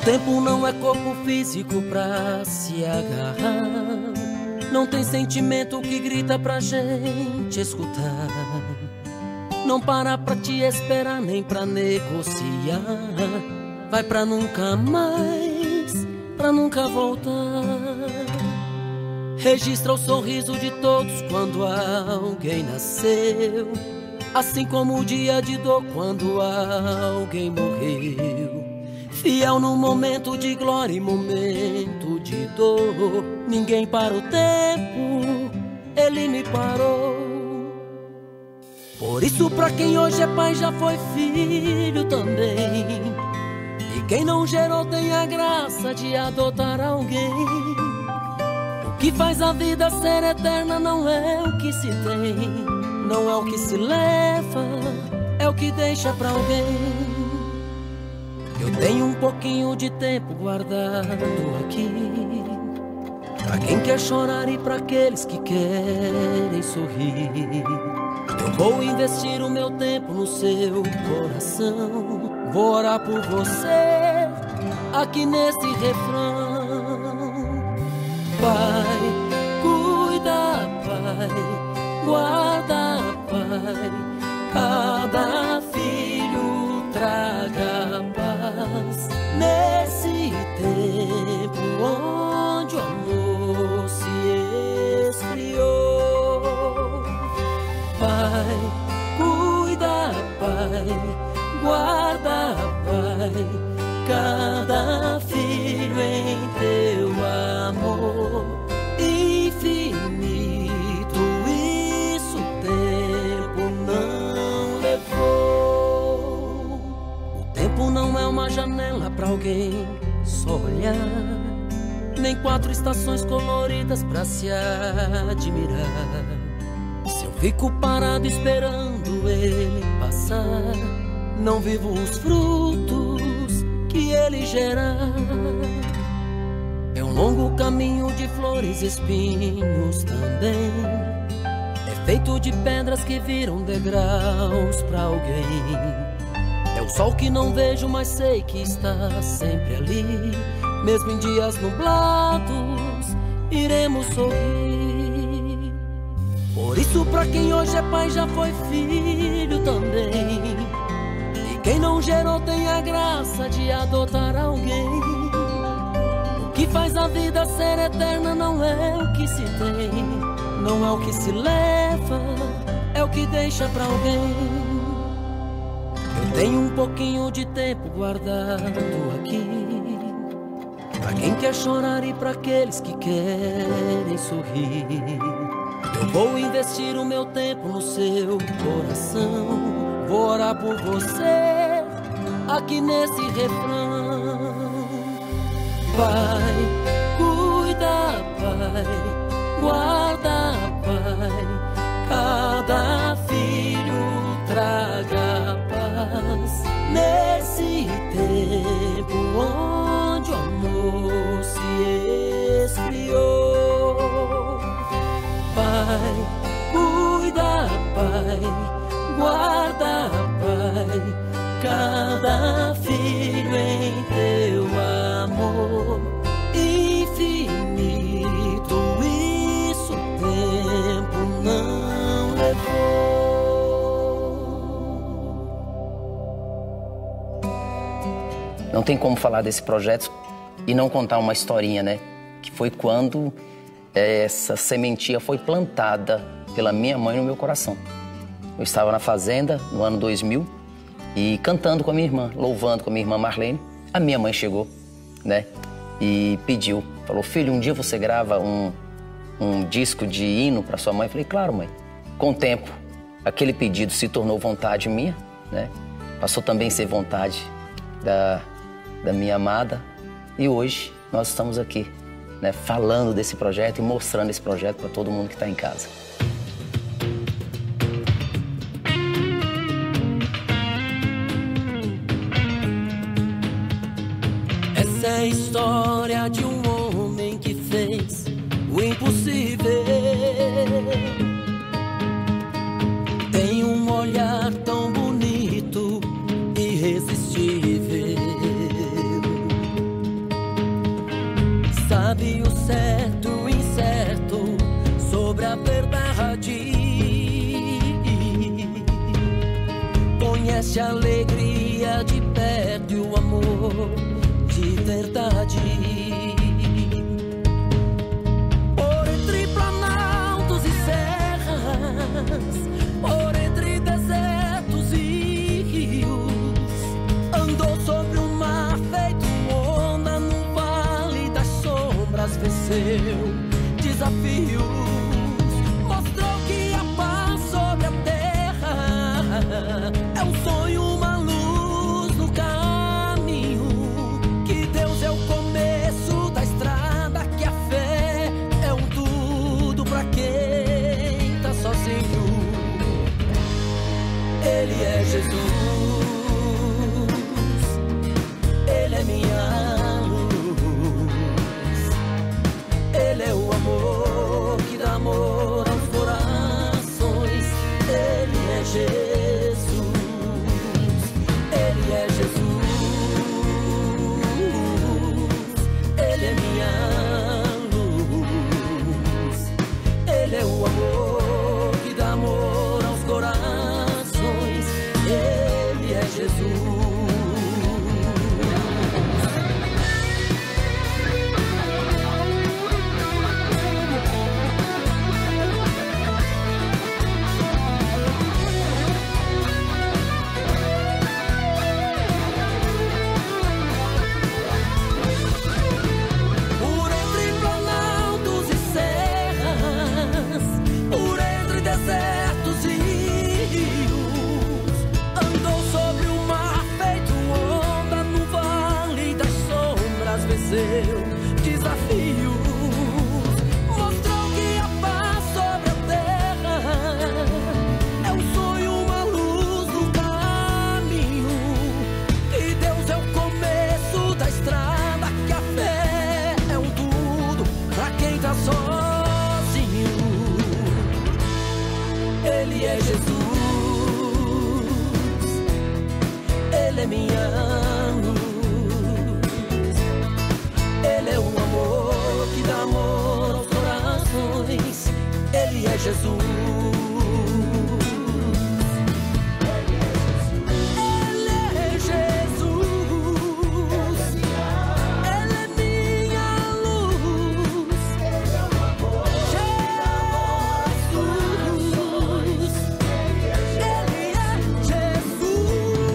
tempo não é corpo físico pra se agarrar. Não tem sentimento que grita pra gente escutar. Não para pra te esperar nem pra negociar. Vai pra nunca mais, pra nunca voltar. Registra o sorriso de todos quando alguém nasceu, assim como o dia de dor quando alguém morreu. Fiel no momento de glória e momento de dor. Ninguém para o tempo, ele me parou. Por isso pra quem hoje é pai já foi filho também. E quem não gerou tem a graça de adotar alguém. O que faz a vida ser eterna não é o que se tem, não é o que se leva, é o que deixa pra alguém. Eu tenho um pouquinho de tempo guardado aqui, pra quem quer chorar e pra aqueles que querem sorrir. Eu vou investir o meu tempo no seu coração. Vou orar por você aqui nesse refrão. Pai, cuida, Pai, guarda, Pai, cada filho traga paz nesse tempo onde o amor se esfriou. Pai, cuida, Pai, guarda, Pai, cada filho em teu amor infinito. Isso o tempo não levou. O tempo não é uma janela pra alguém só olhar, nem 4 estações coloridas pra se admirar. Se eu fico parado esperando ele passar, não vivo os frutos que ele gerar. É um longo caminho de flores e espinhos também. É feito de pedras que viram degraus pra alguém. É o sol que não vejo, mas sei que está sempre ali. Mesmo em dias nublados, iremos sorrir. Por isso pra quem hoje é pai já foi filho também. Quem não gerou tem a graça de adotar alguém. O que faz a vida ser eterna não é o que se tem, não é o que se leva, é o que deixa pra alguém. Eu tenho um pouquinho de tempo guardado aqui, pra quem quer chorar e pra aqueles que querem sorrir. Eu vou investir o meu tempo no seu coração. Vou orar por você aqui nesse refrão. Pai, cuida, Pai, guarda, Pai, cada filho traga paz nesse tempo onde o amor se esfriou. Pai, cuida, Pai, guarda, Pai, cada filho em teu amor infinito. Isso o tempo não levou. Não tem como falar desse projeto e não contar uma historinha, né? Que foi quando essa sementinha foi plantada pela minha mãe no meu coração. Eu estava na fazenda no ano 2000 e cantando com a minha irmã, louvando com a minha irmã Marlene. A minha mãe chegou, né, e pediu, falou: filho, um dia você grava um disco de hino para sua mãe? Eu falei: claro, mãe. Com o tempo, aquele pedido se tornou vontade minha, né? Passou também a ser vontade da minha amada. E hoje nós estamos aqui, né, falando desse projeto e mostrando esse projeto para todo mundo que está em casa. Essa é a história de um homem que fez o impossível. Tem um olhar tão bonito, irresistível. trouxeste a alegria de perto e o amor de verdade. Por entre planaltos e serras, por entre desertos e rios, andou sobre o mar feito onda, no vale das sombras venceu desafios, mostrou que a paz sobre a terra é um sonho, uma luz no caminho, que Deus é o começo da estrada, que a fé é um tudo pra quem tá sozinho. Ele é Jesus, Ele é minha luz, Ele é o amor que dá amor aos corações. Ele é Jesus, Ele é Jesus, Ele é minha luz, Ele é o amor que dá amor aos corações. Ele é Jesus. Por entre planaltos e serras, por entre desertos e rios, andou sobre o mar feito onda, no vale das sombras venceu desafios, mostrou que a paz sobre a terra é um sonho, uma luz no caminho, que Deus é o começo da estrada, que a fé é um tudo pra quem tá sozinho. Ele é Jesus, Ele é minha luz, Ele é o amor que dá amor aos corações. Ele é Jesus, Ele é Jesus, Ele é minha luz, Ele é o amor, Jesus, Ele é Jesus,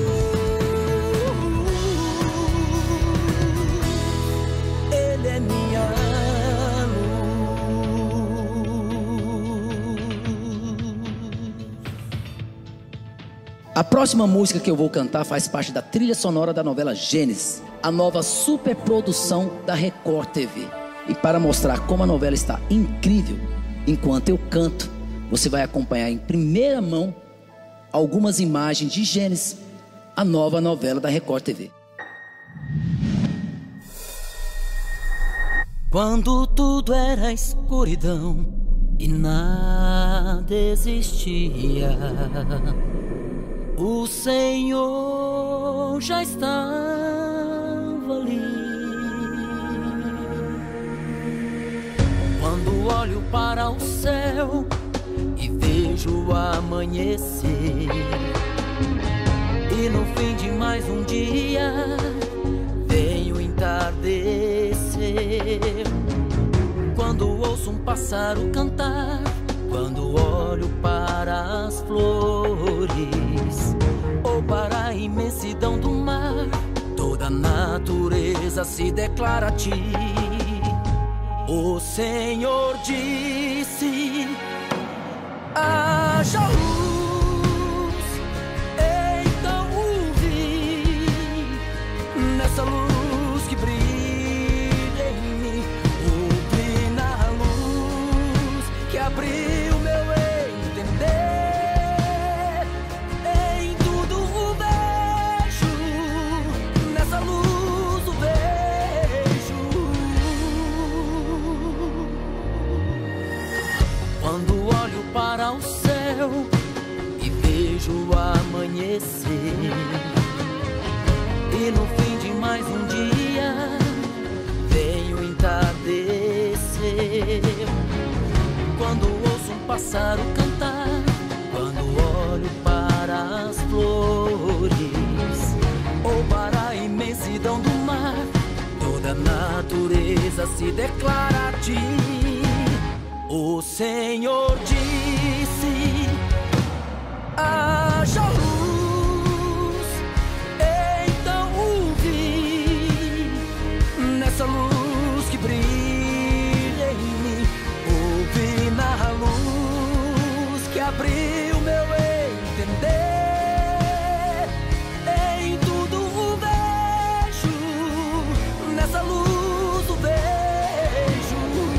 Ele é minha luz. A próxima música que eu vou cantar faz parte da trilha sonora da novela Gênesis, a nova superprodução da Record TV. E para mostrar como a novela está incrível, enquanto eu canto, você vai acompanhar em primeira mão algumas imagens de Gênesis, a nova novela da Record TV. Quando tudo era escuridão e nada existia, o Senhor já estava ali. Quando olho para o céu e vejo o amanhecer, e no fim de mais um dia vem o entardecer. Quando ouço um pássaro cantar, quando olho para as flores ou para a imensidão do mar, toda a natureza se declara a ti. O Senhor disse: haja luz. Então o vi, nessa luz que brilha em mim, ouvi na luz que abriu meu entender. Em tudo o vejo, nessa luz o vejo. Quando olho para o céu e vejo o amanhecer, e no fim de mais um dia vem o entardecer. Quando ouço um pássaro cantar, quando olho para as flores imensidão do mar, toda a natureza se declara a ti. O Senhor disse: haja luz, então o vi. Nessa luz que brilha em mim, ouvi na luz que abriu meu entender. Em tudo o vejo, nessa luz o vejo.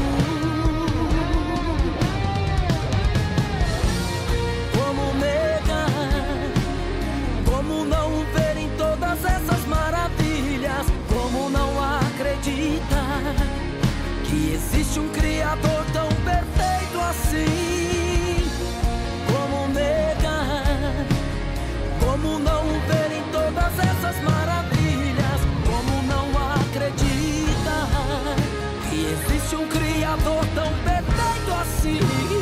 Como negar, como não ver em todas essas maravilhas, como não acreditar que existe um Criador tão perfeito assim. Como negar, como não ver em todas essas maravilhas, como não acreditar que existe um Criador tão perfeito assim.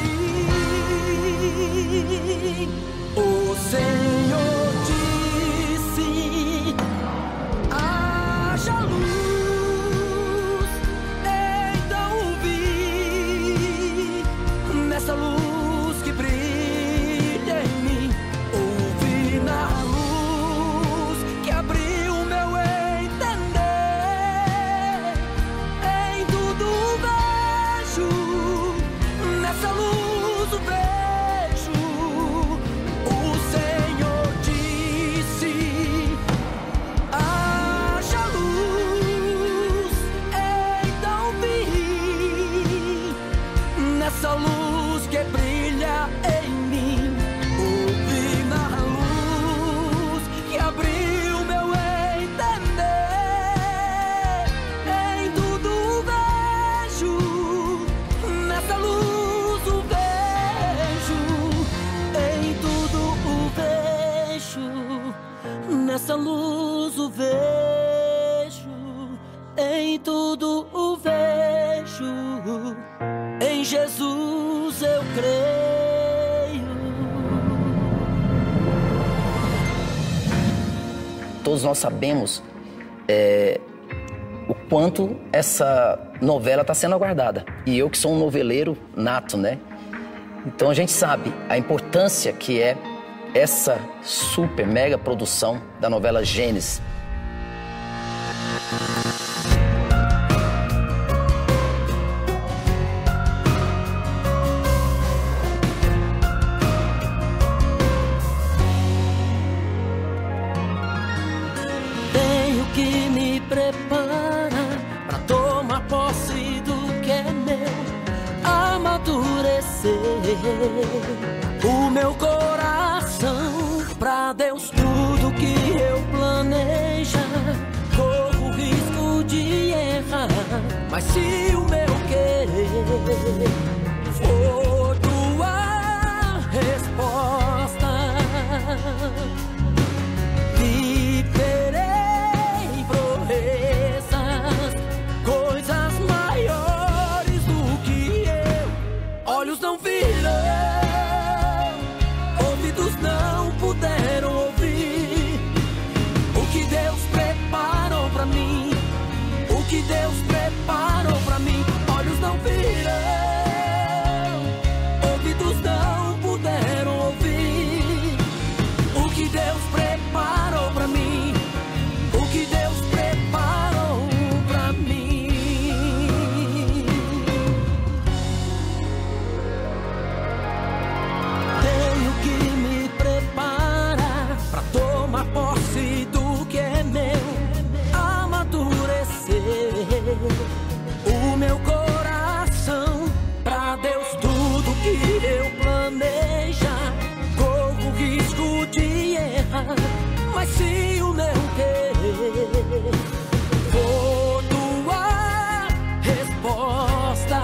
O Senhor disse: haja luz, então o vi. Nessa luz que brilha em mim, ouvi na luz que abriu meu entender. Em tudo vejo, nessa luz o vejo. O Senhor disse: haja luz, então vi. Nessa luz que brilha em mim, ouvi na luz que abriu meu entender. Em tudo vejo, nessa luz o vejo. Em tudo o vejo, nessa luz o vejo. Em tudo o vejo, em Jesus eu creio. Todos nós sabemos o quanto essa novela está sendo aguardada. E eu que sou um noveleiro nato, né? Então a gente sabe a importância que é essa super mega produção da novela Gênesis. Tenho que me preparar pra tomar posse do que é meu, amadurecer o meu coração pra Deus. Tudo que eu planejar, corro o risco de errar, mas se o meu querer for tua resposta, viverei proezas, coisas maiores do que eu. Olhos não viram, ouvidos não puderam ouvir o que Deus preparou pra mim, o que Deus preparou pra mim. Olhos não viram, ouvidos não puderam ouvir o que Deus preparou pra mim, o que Deus preparou pra mim. Tenho que me preparar pra tomar posse do que é meu, amadurecer o meu coração pra Deus. Tudo que eu planejar, corro o risco de errar, mas se o meu querer for tua resposta,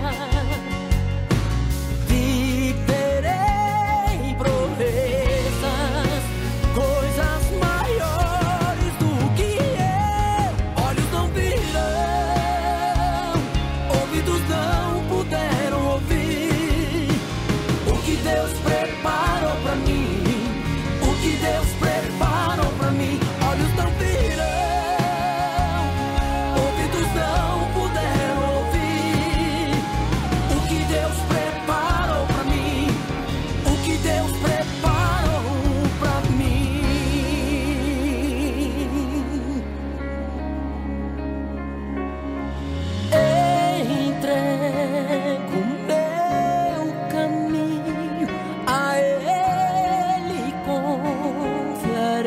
viverei proezas, coisas maiores do que eu. Olhos não viram, ouvidos não puderam ouvir o que Deus preparou pra mim, o que Deus preparou pra mim. Olhos não viram,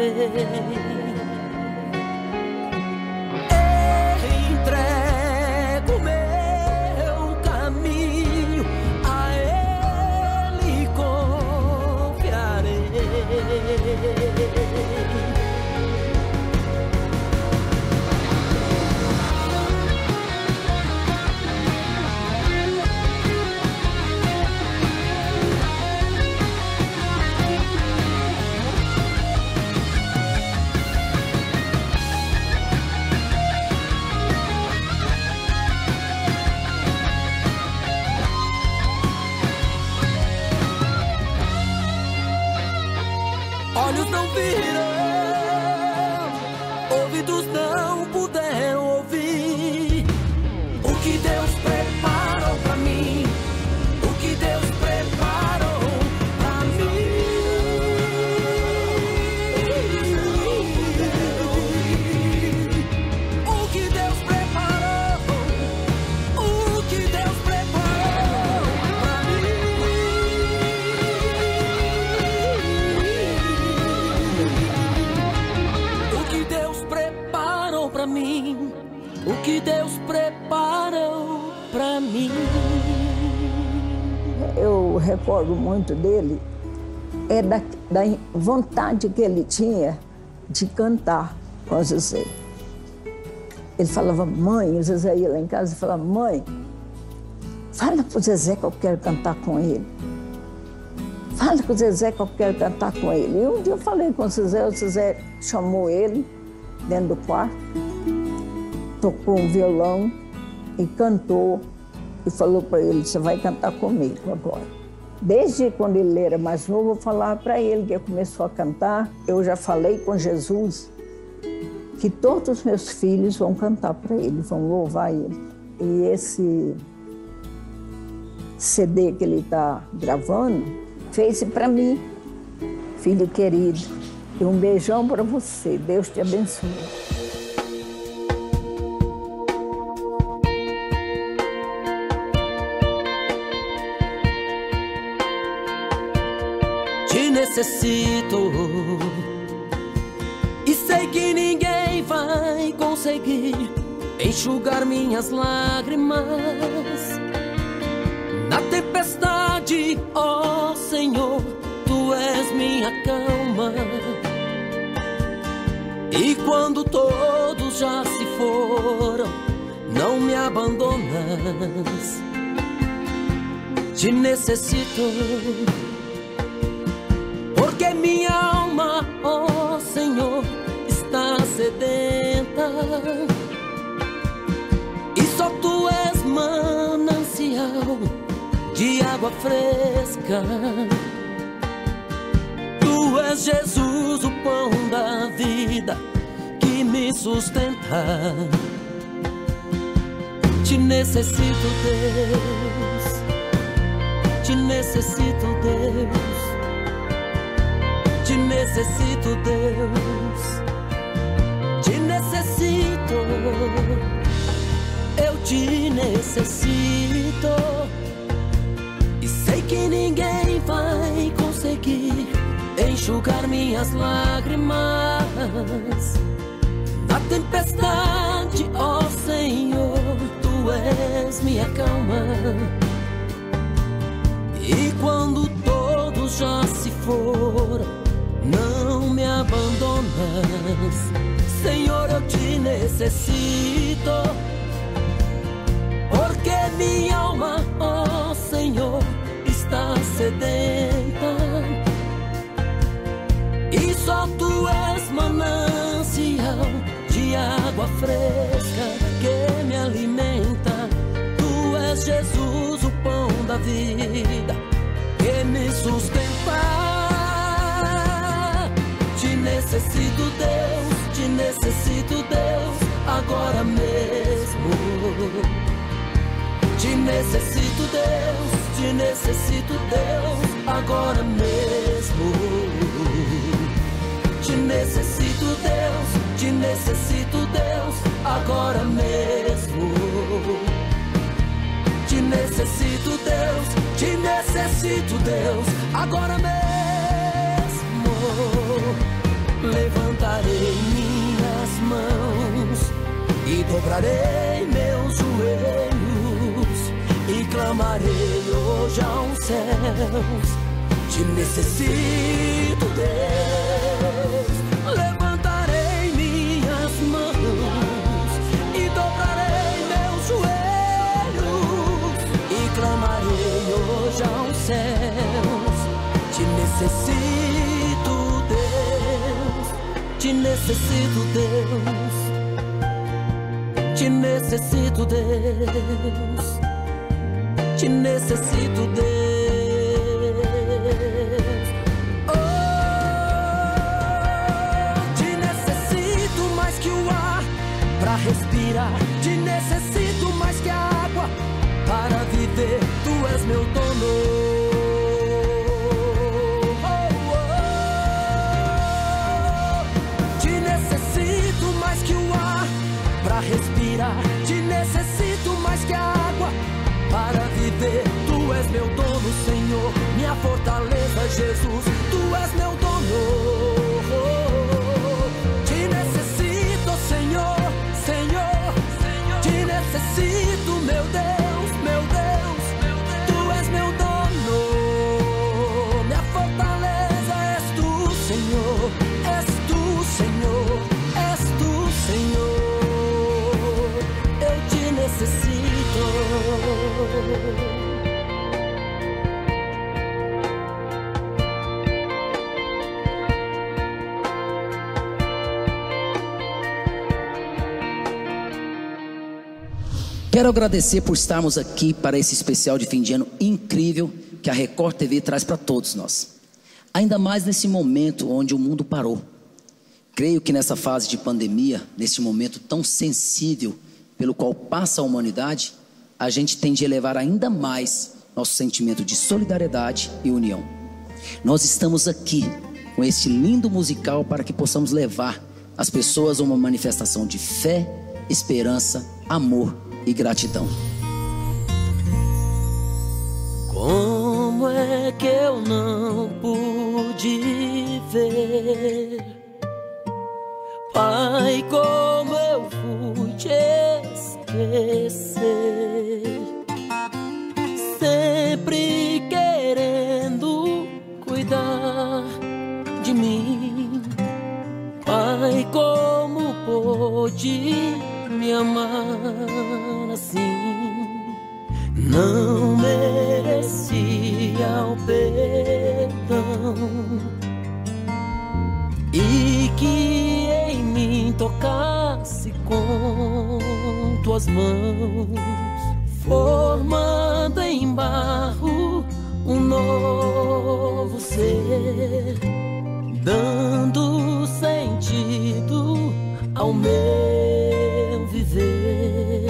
Entrego meu caminho, a Ele confiarei. Olhos não viram, ouvidos não puderam ouvir o que Deus preparou pra mim, o que Deus preparou pra mim. O que Deus preparou, o que Deus preparou pra mim. Pra mim, o que Deus preparou pra mim. Eu recordo muito dele, da vontade que ele tinha de cantar com o Zezé. Ele falava, mãe, o Zezé ia lá em casa e falava, mãe, fala pro Zezé que eu quero cantar com ele. Fala com o Zezé que eu quero cantar com ele. E um dia eu falei com o Zezé chamou ele dentro do quarto, tocou um violão e cantou e falou para ele, você vai cantar comigo agora. Desde quando ele era mais novo, eu falava para ele que ele começou a cantar. Eu já falei com Jesus que todos os meus filhos vão cantar para ele, vão louvar ele. E esse CD que ele está gravando, fez para mim, filho querido. E um beijão para você. Deus te abençoe. Te necessito e sei que ninguém vai conseguir enxugar minhas lágrimas. Na tempestade, ó Senhor, Tu és minha calma. E quando todos já se foram, não me abandonas. Te necessito, porque minha alma, ó Senhor, está sedenta. E só Tu és manancial de água fresca. Tu és Jesus, o pão da vida que me sustenta. Te necessito, Deus. Te necessito, Deus. Te necessito, Deus. Te necessito. Eu te necessito. E sei que ninguém vai conseguir enxugar minhas lágrimas. Na tempestade, ó Senhor, Tu és minha calma. E quando todos já se foram, não me abandonas. Senhor, eu te necessito, porque minha alma, ó Senhor, está sedenta. E só Tu és manancial de água fresca que me alimenta. Tu és Jesus, o pão da vida que me sustenta. Te necessito, Deus, te necessito, Deus, agora mesmo. Te necessito, Deus, te necessito, Deus, agora mesmo. Te necessito, Deus, te necessito, Deus, agora mesmo. Te necessito, Deus, te necessito, Deus, agora mesmo. Levanta dobrarei meus joelhos e clamarei hoje aos céus. Te necessito, Deus. Levantarei minhas mãos e dobrarei meus joelhos e clamarei hoje aos céus. Te necessito, Deus. Te necessito, Deus. Te necessito, Deus. Te necessito, Deus. Oh, te necessito mais que o ar para respirar. Te necessito mais que a água para viver. Tu és meu dono. Respirar, te necessito mais que a água para viver. Tu és meu dono, Senhor, minha fortaleza, Jesus. Tu és meu dono. Te necessito, Senhor, Senhor. Te necessito, meu Deus, meu Deus. Tu és meu dono. Minha fortaleza és tu, Senhor. És tu, Senhor. És tu, Senhor. Necessito. Quero agradecer por estarmos aqui para esse especial de fim de ano incrível que a Record TV traz para todos nós. Ainda mais nesse momento onde o mundo parou. Creio que nessa fase de pandemia, nesse momento tão sensível pelo qual passa a humanidade, a gente tem de elevar ainda mais nosso sentimento de solidariedade e união. Nós estamos aqui com esse lindo musical para que possamos levar as pessoas a uma manifestação de fé, esperança, amor e gratidão. Como é que eu não pude ver, Pai, como eu fui te esquecer, sempre querendo cuidar de mim. Pai, como pôde me amar assim? Não merecia o perdão e que em mim tocasse com tuas mãos, formando em barro um novo ser, dando sentido ao meu viver.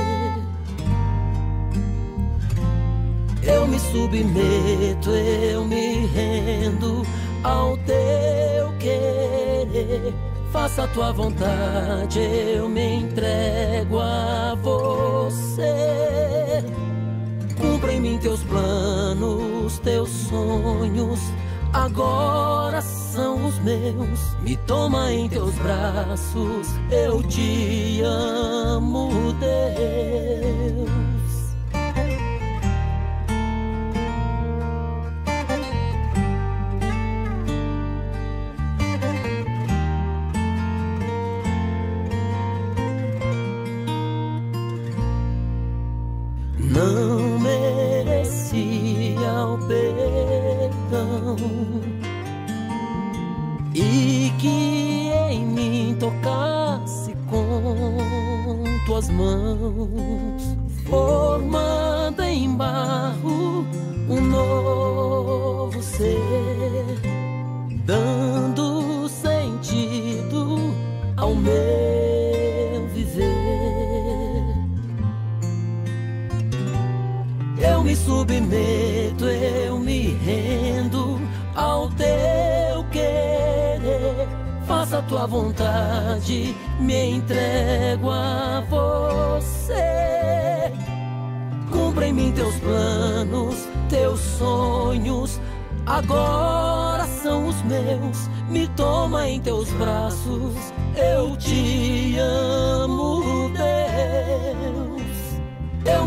Eu me submeto, eu me rendo ao teu querer. Faça a tua vontade, eu me entrego a você. Cumpra em mim teus planos, teus sonhos, agora são os meus. Me toma em teus braços, eu te amo, Deus. Não merecia o perdão e que em mim tocasse com tuas mãos, formando em barro um novo ser, dando sentido ao meu viver. Eu me submeto, eu me rendo ao teu querer. Faça a tua vontade, me entrego a você. Cumpra em mim teus planos, teus sonhos, agora são os meus. Me toma em teus braços, eu te amo, Deus.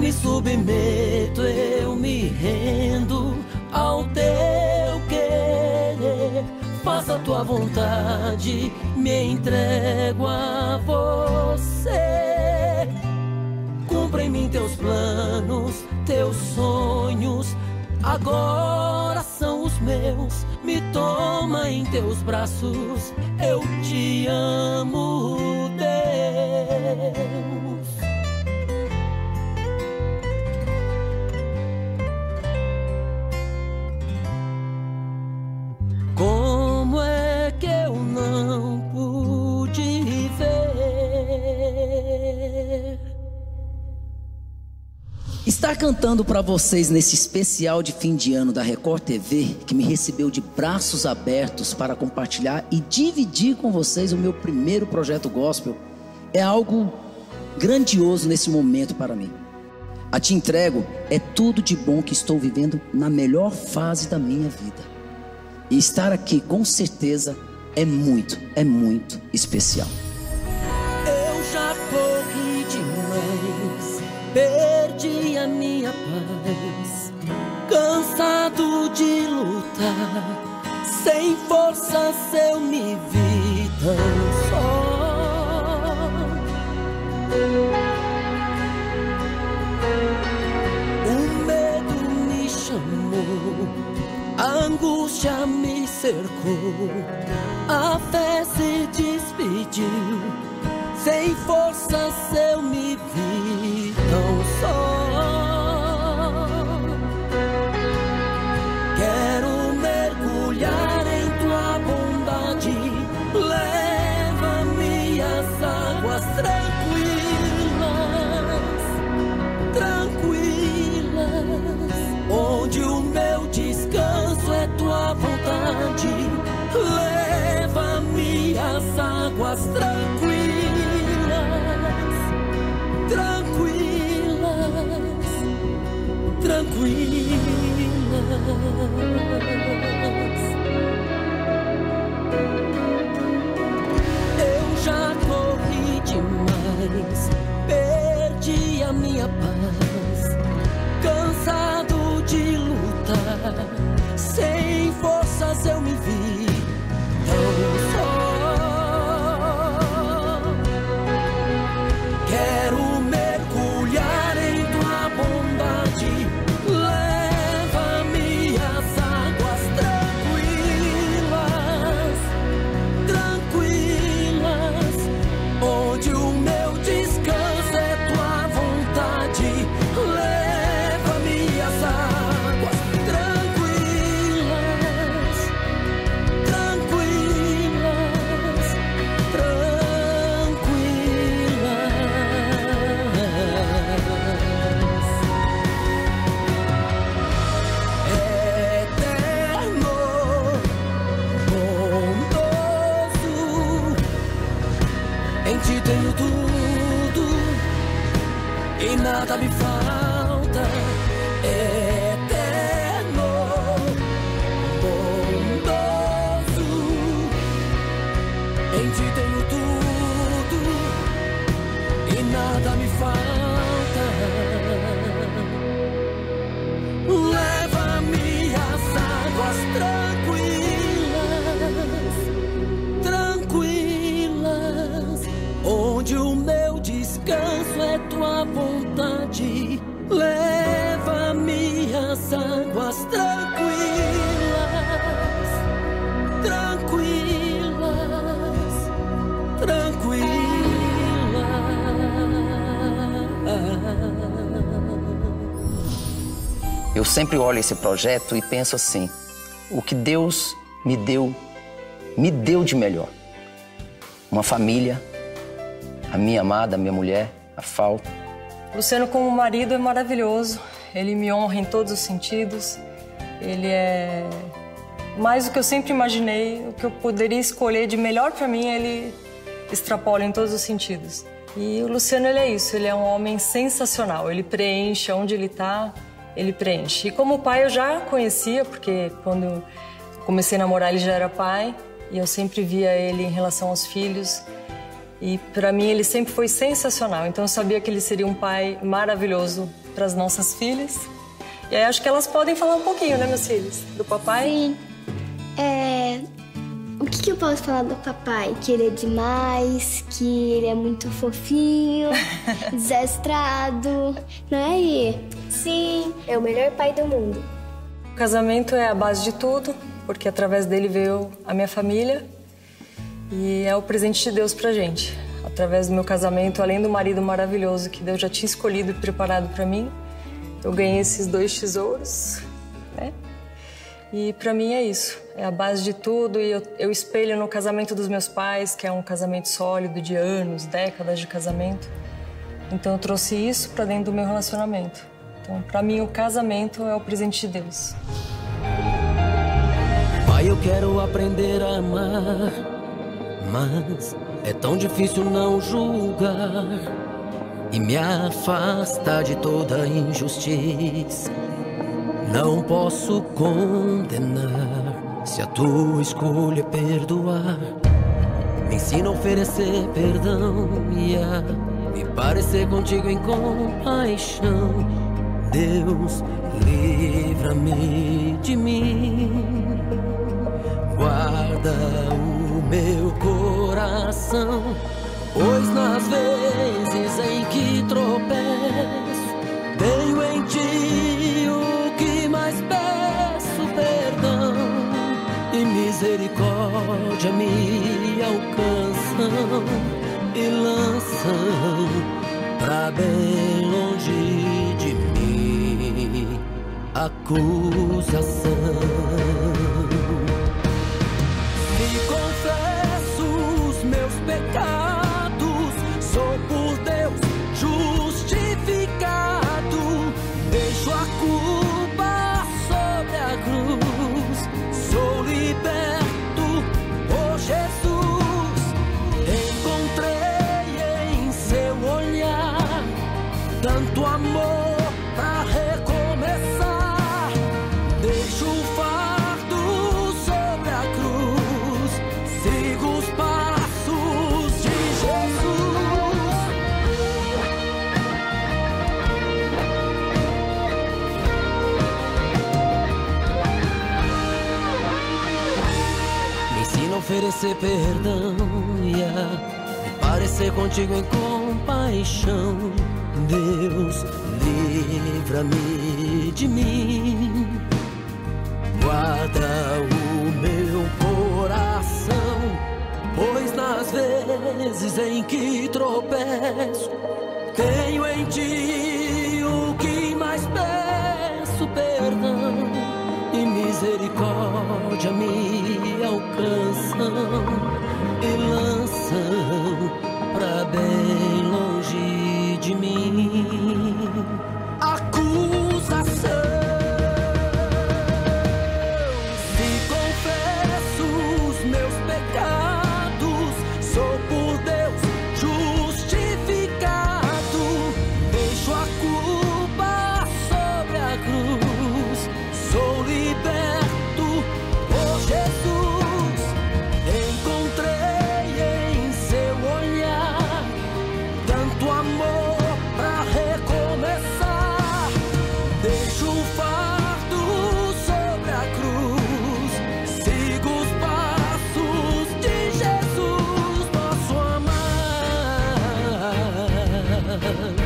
me submeto, eu me rendo ao teu querer. Faça a tua vontade, me entrego a você. Cumpra em mim teus planos, teus sonhos, agora são os meus. Me toma em teus braços, eu te amo, Deus. Como é que eu não pude ver? Estar cantando para vocês nesse especial de fim de ano da Record TV, que me recebeu de braços abertos para compartilhar e dividir com vocês o meu primeiro projeto gospel, é algo grandioso nesse momento para mim. A Te Entrego é tudo de bom que estou vivendo na melhor fase da minha vida. E estar aqui, com certeza, é muito especial. Eu já corri demais, perdi a minha paz, cansado de lutar, sem forças eu me vi tão só. O medo me chamou, a angústia me cercou, a fé se despediu, sem forças eu me vi tão só. Quero mergulhar em tua bondade, leva-me às águas tranquilas, onde o meu descanso é tua vontade. Leva-me às águas tranquilas. Eu já corri demais, perdi a minha paz, cansado de lutar, sem forças eu me vi tão só. Quero mergulhar em tua bondade, leva-me às águas tranquilas, onde o meu descanso é tua vontade. Leva-me às águas tranquilas, eterno, bondoso, em ti tenho tudo e nada me falta. Eterno, bondoso, em ti tenho tudo e nada me falta. Leva-me às águas tranquilas, onde o meu descanso é tua vontade. Leva-me às águas Eu sempre olho esse projeto e penso assim: o que Deus me deu de melhor. Uma família, a minha amada, a minha mulher, a Fal. Luciano, como marido, é maravilhoso. Ele me honra em todos os sentidos. Ele é mais do que eu sempre imaginei. O que eu poderia escolher de melhor para mim, ele extrapola em todos os sentidos. E o Luciano, ele é isso. Ele é um homem sensacional. Ele preenche onde ele está, ele preenche. E como pai eu já conhecia, porque quando eu comecei a namorar ele já era pai. E eu sempre via ele em relação aos filhos. E para mim ele sempre foi sensacional. Então eu sabia que ele seria um pai maravilhoso para as nossas filhas. E aí acho que elas podem falar um pouquinho, né, meus filhos? Do papai? Sim. O que eu posso falar do papai? Que ele é demais, que ele é muito fofinho, desastrado, não é, Rê? Sim, é o melhor pai do mundo. O casamento é a base de tudo, porque através dele veio a minha família e é o presente de Deus pra gente. Através do meu casamento, além do marido maravilhoso que Deus já tinha escolhido e preparado pra mim, eu ganhei esses 2 tesouros, né? E pra mim é isso, é a base de tudo e eu espelho no casamento dos meus pais, que é um casamento sólido de anos, décadas de casamento. Então eu trouxe isso pra dentro do meu relacionamento. Então, pra mim, o casamento é o presente de Deus. Pai, eu quero aprender a amar, mas é tão difícil não julgar e me afastar de toda injustiça. Não posso condenar se a tua escolha é perdoar. Me ensina a oferecer perdão e a me parecer contigo em compaixão. Deus, livra-me de mim, guarda o meu coração, pois nas vezes em que tropeço, tenho em ti o que mais peço, perdão e misericórdia me alcançam e lançam pra bem longe de mim acusação. Me confesso os meus pecados, sou por Deus justificado, deixo a culpa sobre a cruz, sou liberto por Jesus. Encontrei em seu olhar tanto amor pra recomeçar, deixo o fardo sobre a cruz, sigo os passos de Jesus. Me ensina a oferecer perdão e a me parecer contigo em compaixão. Deus, livra-me de mim, guarda o meu coração, pois nas vezes em que tropeço, tenho em ti o que mais peço, perdão e misericórdia me alcançam e lançam pra bem longe de mim acusação. Se confesso os meus pecados, sou por Deus justificado, deixo a culpa sobre a cruz, sou liberto por Jesus. Encontrei em seu olhar tanto amor pra recomeçar, deixo o fardo sobre a cruz, sigo os passos de Jesus. Posso amar,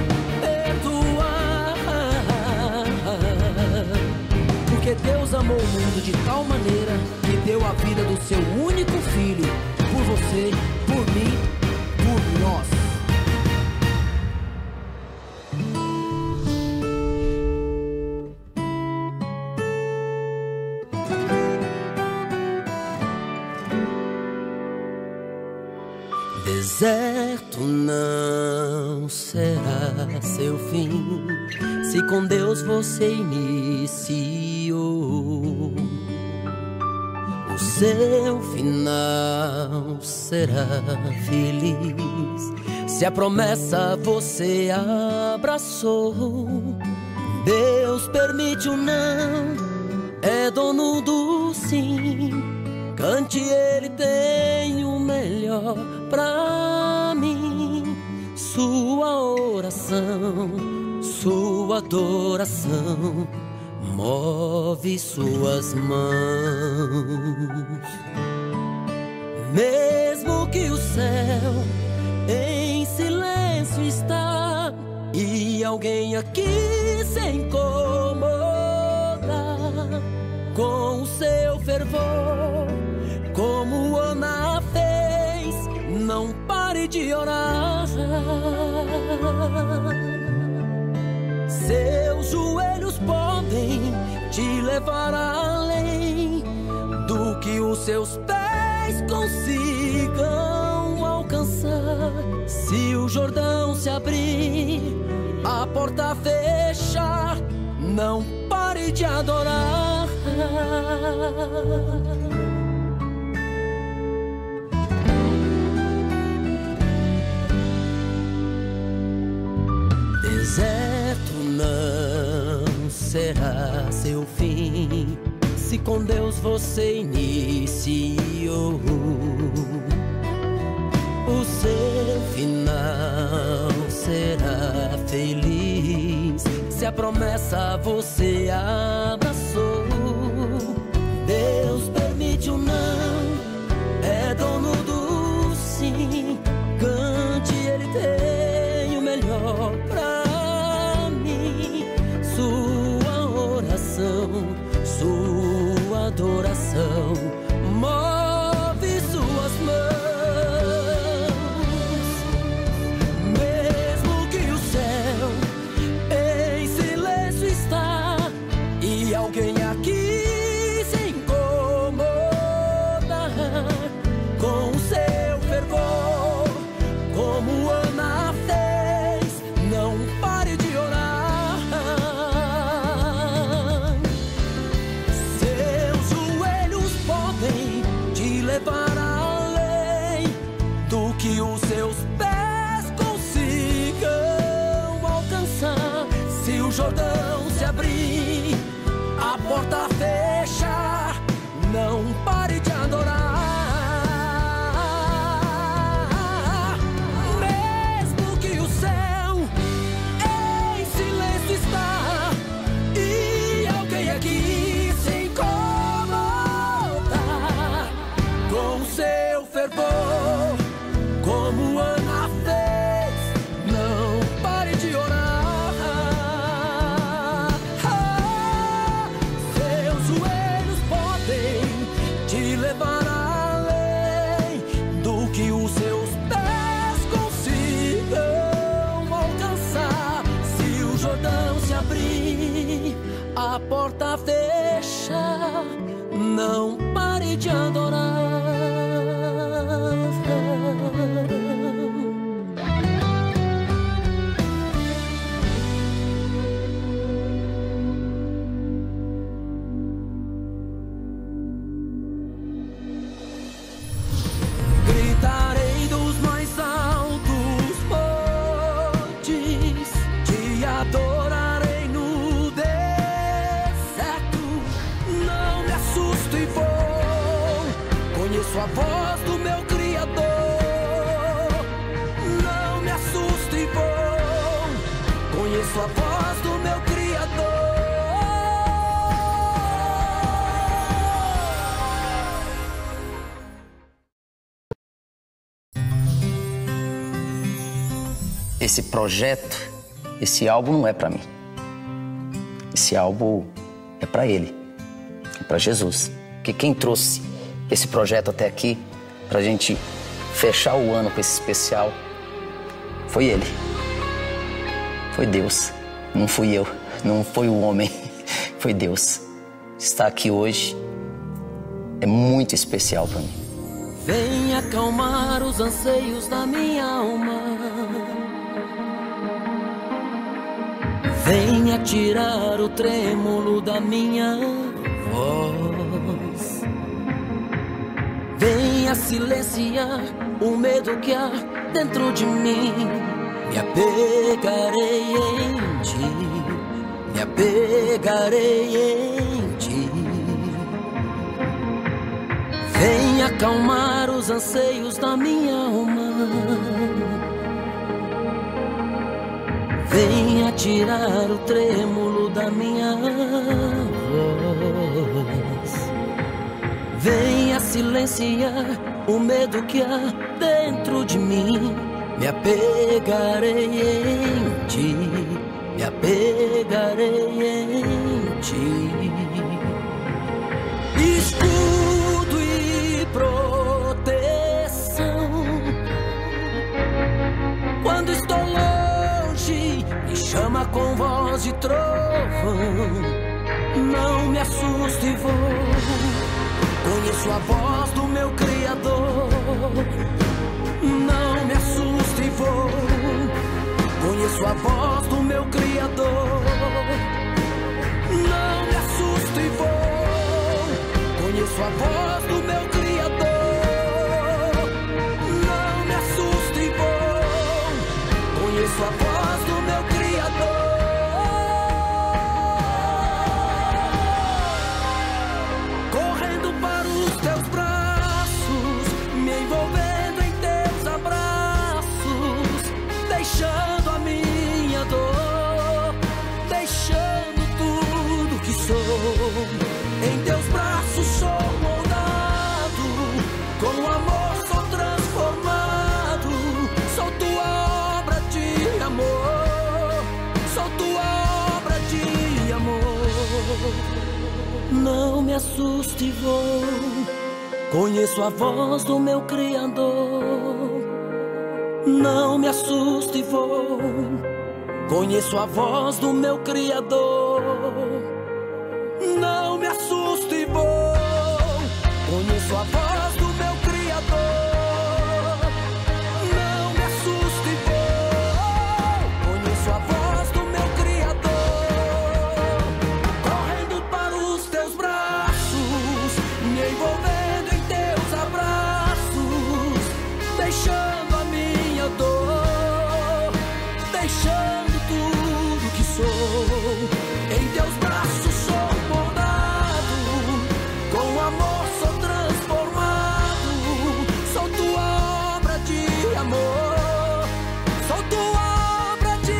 perdoar, porque Deus amou o mundo de tal maneira que deu a vida do seu único filho, por você, por mim, por nós. Deserto não será seu fim, se com Deus você iniciou. O seu final será feliz, se a promessa você abraçou. Deus permite o não, é dono do sim. Cante, Ele tem o melhor pra mim. Sua oração, sua adoração move suas mãos. Mesmo que o céu em silêncio está e alguém aqui se incomoda com o seu fervor, como Ana fez, não pare de orar. Seus joelhos podem te levar além do que os seus pés consigam alcançar. Se o Jordão se abrir, a porta fechar, não pare de adorar. Deserto não será seu fim, se com Deus você iniciou. O seu final será feliz, se a promessa você abraçou. Deus permite o não, é dono do sim. Cante, Ele tem o melhor pra mim. Sua oração, sua adoração move suas mãos. Mesmo que o céu em silêncio está e alguém aqui se incomoda com o seu fervor, como Ana fez, não pare de orar. Seus joelhos podem te levar além do que os seus pés consigam alcançar. Se o Jordão se abrir, a porta fechar, não pare de adorar. Mesmo que o céu em silêncio está e alguém aqui se incomoda com seu fervor, como Ana fez, não pare de orar. Seus joelhos podem te levar além do que os seus pés consigam alcançar. Se o Jordão se abrir, a porta fechar, não pare de adorar. Gritarei dos mais altos montes, te adorarei no deserto. Não me assusto e vou, conheço a voz do meu Criador. Não me assusto e vou, conheço a voz do meu Criador. Esse projeto, esse álbum não é pra mim. Esse álbum é pra Ele, é pra Jesus. Porque quem trouxe esse projeto até aqui, pra gente fechar o ano com esse especial, foi Ele. Foi Deus. Não fui eu, não foi o homem, foi Deus. Estar aqui hoje é muito especial pra mim. Vem acalmar os anseios da minha alma. Venha tirar o trêmulo da minha voz. Venha silenciar o medo que há dentro de mim. Me apegarei em ti, me apegarei em ti. Venha acalmar os anseios da minha alma. venha tirar o trêmulo da minha voz, venha silenciar o medo que há dentro de mim. Me apegarei em ti, me apegarei em ti. Escudo e proteção. Quando estou longe, me chama com voz de trovão. Não me assusto e vou. Conheço a voz do meu Criador. Não me assusto e vou. Conheço a voz do meu Criador. Não me assusto e vou. Conheço a voz do meu Criador. Não me assusto e vou. Conheço a voz do meu Criador. Correndo para os teus braços, me envolvendo em teus abraços, deixando a minha dor, deixando tudo que sou. Em teus braços sou moldado, com amor sou transformado. Sou tua obra de amor, sou tua obra de amor. Não me assusto e vou. Conheço a voz do meu Criador. Não me assusto e vou. Conheço a voz do meu Criador. Não me assusto e vou. Conheço a voz do meu Criador. Não me assusto e vou. Conheço a voz do meu Criador. Correndo para os teus braços, me envolvendo em teus abraços, deixando a minha dor, deixando tudo que sou. Em teus braços sou moldado, com amor sou transformado. Sou tua obra de amor, sou tua obra de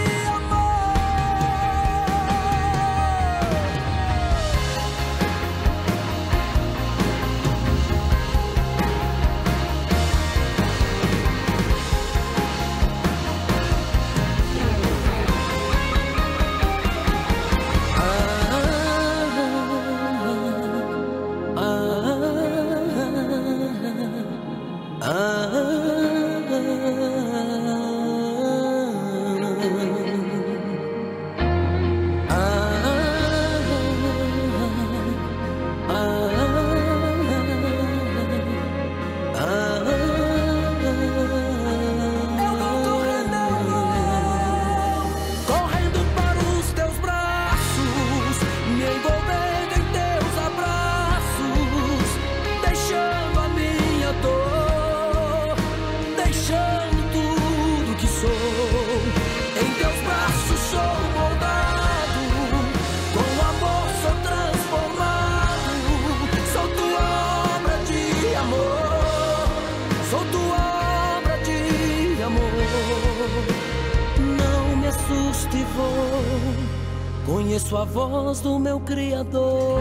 Conheço a voz do meu Criador.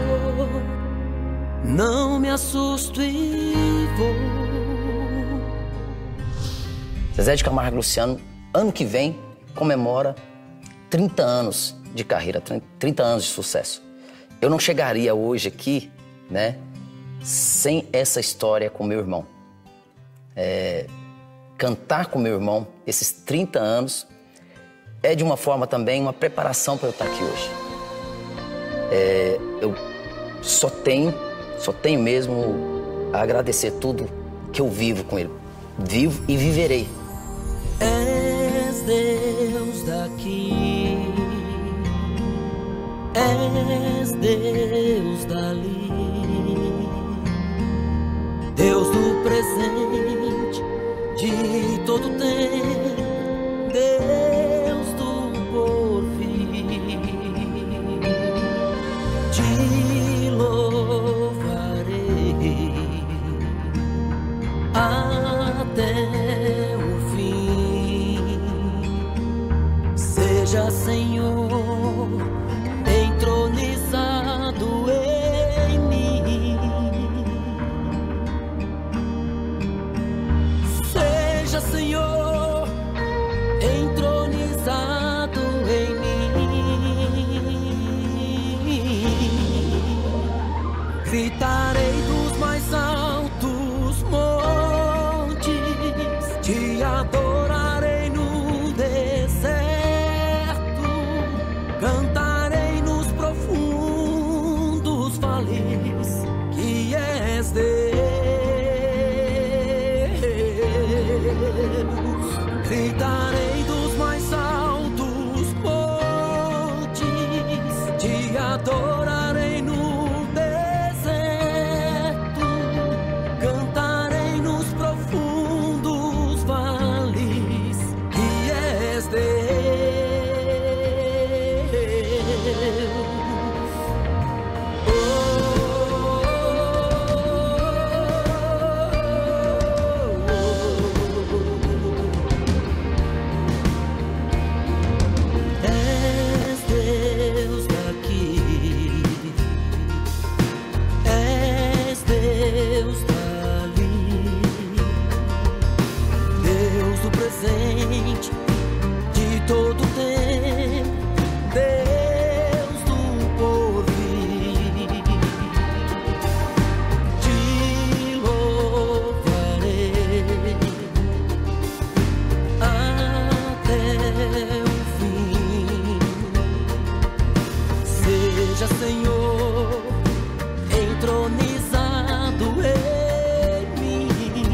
Não me assusto e vou. Zezé de Camargo e Luciano, ano que vem, comemora 30 anos de carreira, 30 anos de sucesso. Eu não chegaria hoje aqui, né, sem essa história com meu irmão. Cantar com meu irmão esses 30 anos é de uma forma também uma preparação para eu estar aqui hoje. Eu só tenho mesmo a agradecer tudo que eu vivo com ele. Vivo e viverei. És Deus daqui, és Deus dali, Deus do presente, de todo tempo, Deus do porvir. Te louvarei até o fim. Seja entronizado em mim. Gritarei dos mais altos montes, te adorarei no deserto, cantarei nos profundos vales que és Deus. Gritarei dos mais altos montes, te adorarei no deserto, cantarei nos profundos vales que és Deus. De todo tempo, Deus do porvir, te louvarei até o fim. Seja, Senhor, entronizado em mim.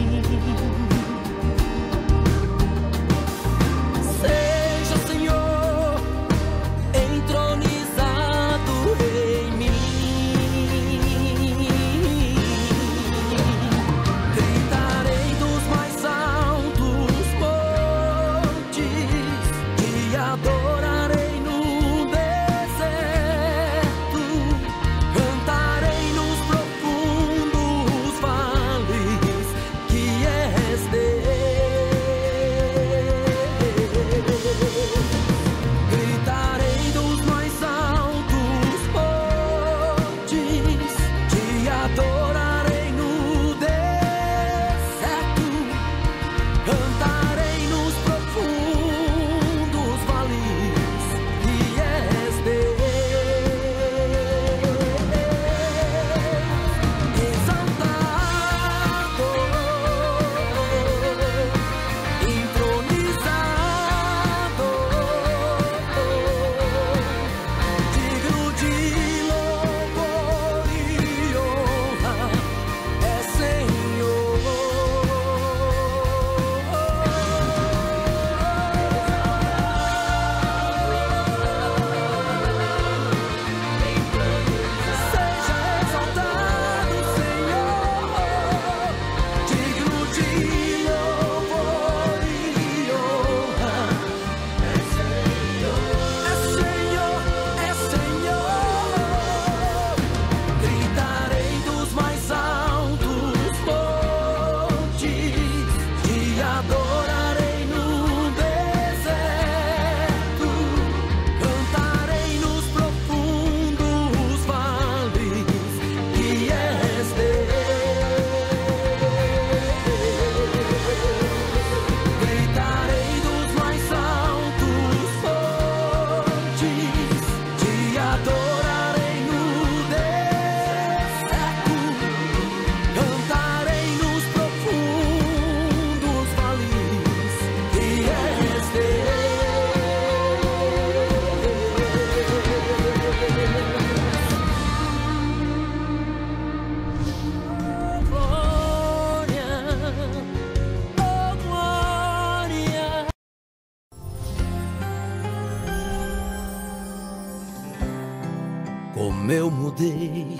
Como eu mudei,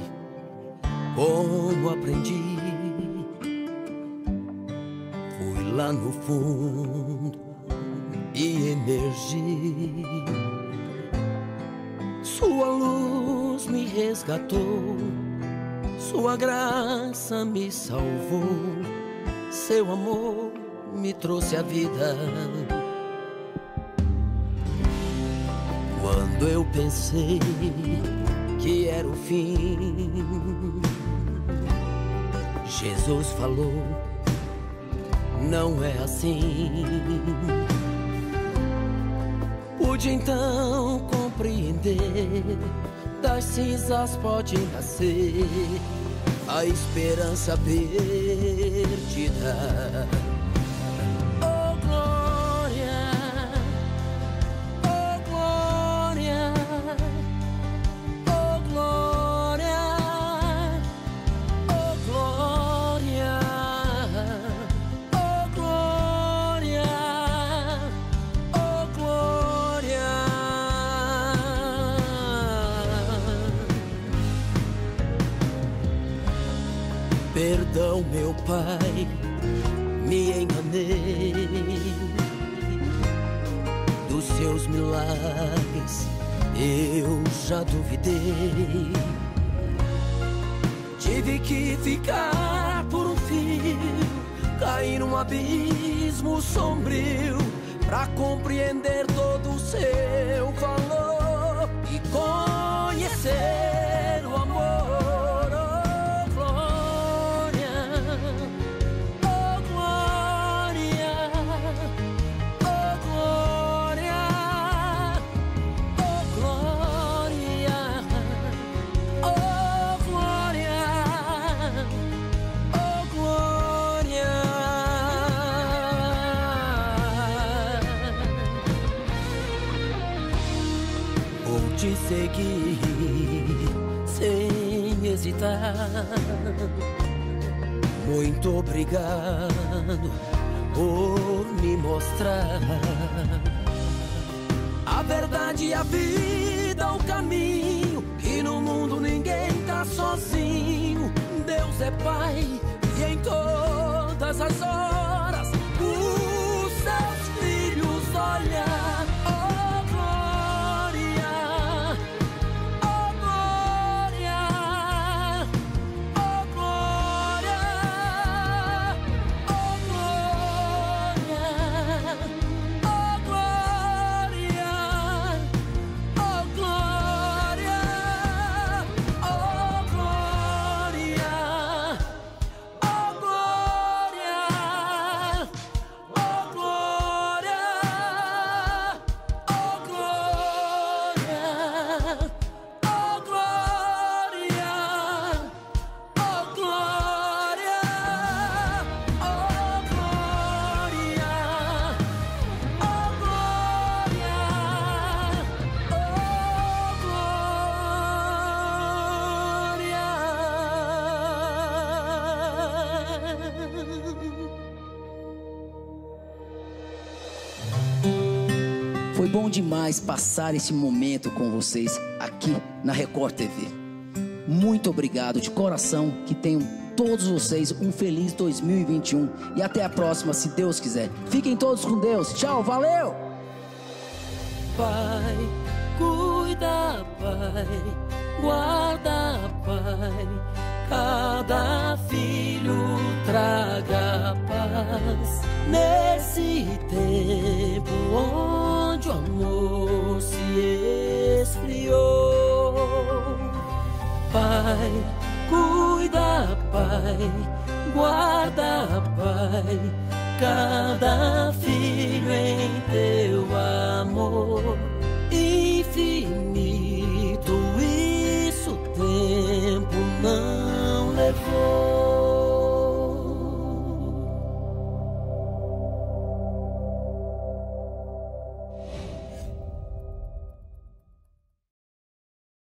como aprendi, fui lá no fundo e emergi. Sua luz me resgatou, sua graça me salvou, seu amor me trouxe a vida. Quando eu pensei que era o fim, Jesus falou, não é assim. Pude então compreender, das cinzas pode nascer a esperança perdida. Oh glória, oh glória, oh glória, oh glória, oh glória, oh glória. Perdão, meu Pai, me enganei. Dos seus milagres eu já duvidei. Tive que ficar por um fio, cair num abismo sombrio, pra compreender todo o seu valor e conhecer o amor. Te seguir sem hesitar. Muito obrigado por me mostrar a verdade e a vida, o caminho, que no mundo ninguém tá sozinho. Deus é Pai e em todas as horas os seus filhos olham. Foi bom demais passar esse momento com vocês aqui na Record TV. Muito obrigado de coração, que tenham todos vocês um feliz 2021 e até a próxima, se Deus quiser. Fiquem todos com Deus. Tchau, valeu! Pai, cuida, Pai, guarda, Pai, cada filho traga paz nesse